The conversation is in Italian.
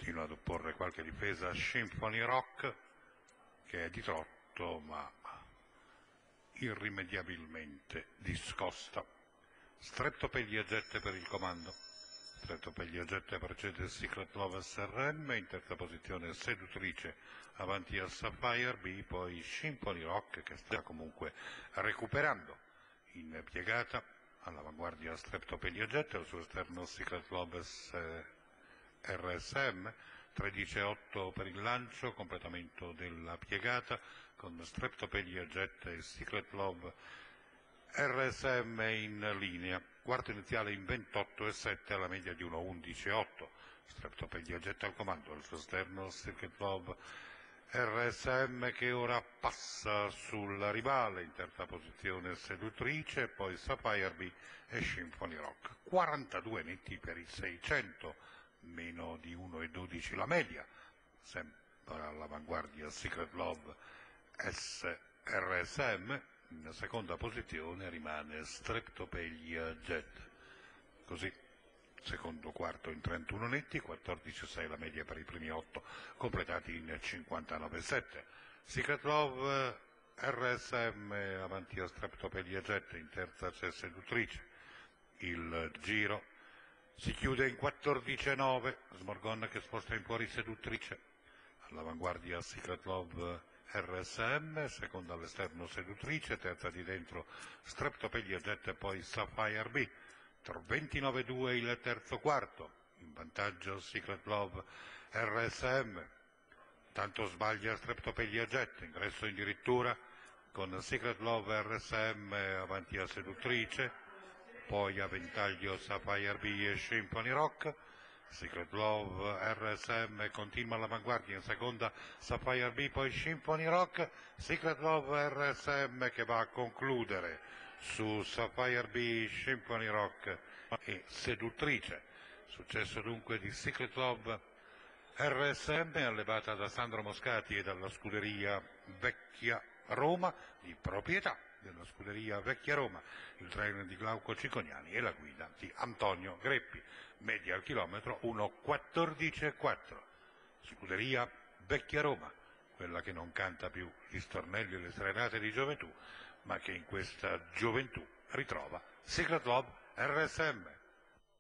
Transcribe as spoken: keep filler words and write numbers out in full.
continua ad opporre qualche difesa a Symphony Rock, che è di trotto ma irrimediabilmente discosta. Streptopedia Jet per il comando. Streptopedia Jet precede Secret Love S R M, in terza posizione Seduttrice avanti a Sapphire B, poi Symphony Rock che sta comunque recuperando. In piegata all'avanguardia Streptopedia Jet, al suo esterno Secret Love R S M, tredici e otto per il lancio, completamento della piegata con Streptopedia Jet e Secret Love R S M in linea. Quarto iniziale in ventotto e sette alla media di uno undici e otto. Streptopedia Jet al comando, al suo esterno Secret Love R S M che ora passa sulla rivale, in terza posizione Seduttrice, poi Sapphire B e Symphony Rock. quarantadue netti per il seicento, meno di uno e dodici la media, sempre all'avanguardia Secret Love S R S M, in seconda posizione rimane Streptopedia Jet. Così, secondo quarto in trentuno netti, quattordici e sei la media per i primi otto, completati in cinquantanove e sette. Secret Love R S M avanti a Streptopedia Jet, in terza c'è Seduttrice. Il giro si chiude in quattordici e nove, Smorgon che sposta in fuori Seduttrice, all'avanguardia Secret Love R S M, seconda all'esterno Seduttrice, terza di dentro Streptopedia Jet e poi Sapphire B. ventinove e due il terzo quarto, in vantaggio Secret Love R S M, tanto sbaglia Streptopedia Jet, ingresso addirittura con Secret Love R S M avanti a Seduttrice, poi a ventaglio Sapphire B e Symphony Rock. Secret Love R S M continua all'avanguardia, in seconda Sapphire B, poi Symphony Rock. Secret Love R S M che va a concludere su Sapphire B, Symphony Rock e Seduttrice. Successo dunque di Secret Love R S M, allevata da Sandro Moscati e dalla scuderia Vecchia Roma, di proprietà della scuderia Vecchia Roma, il treno di Glauco Cicognani e la guida di Antonio Greppi. Media al chilometro uno quattordici e quattro. Scuderia Vecchia Roma, quella che non canta più gli stornelli e le serenate di gioventù, ma che in questa gioventù ritrova Secret Love R S M.